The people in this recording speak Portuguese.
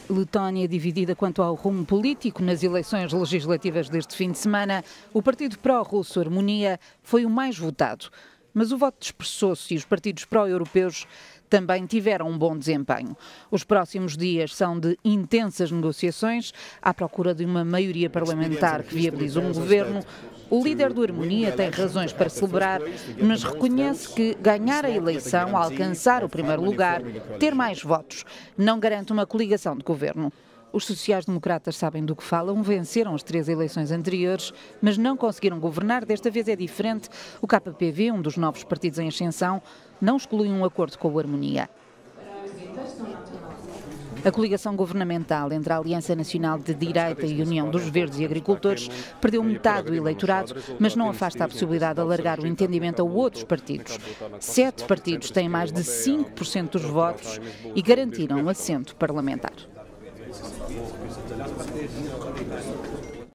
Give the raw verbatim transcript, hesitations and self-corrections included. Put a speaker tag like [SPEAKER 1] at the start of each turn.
[SPEAKER 1] Letónia dividida quanto ao rumo político nas eleições legislativas deste fim de semana, o partido pró-russo Harmonia foi o mais votado. Mas o voto dispersou-se e os partidos pró-europeus também tiveram um bom desempenho. Os próximos dias são de intensas negociações à procura de uma maioria parlamentar que viabilize um governo. O líder do Harmonia tem razões para celebrar, mas reconhece que ganhar a eleição, alcançar o primeiro lugar, ter mais votos, não garante uma coligação de governo. Os sociais-democratas sabem do que falam, venceram as três eleições anteriores, mas não conseguiram governar. Desta vez é diferente. O K P V, um dos novos partidos em ascensão, não exclui um acordo com o Harmonia. A coligação governamental entre a Aliança Nacional de Direita e a União dos Verdes e Agricultores perdeu metade do eleitorado, mas não afasta a possibilidade de alargar o entendimento a outros partidos. Sete partidos têm mais de cinco por cento dos votos e garantiram assento parlamentar.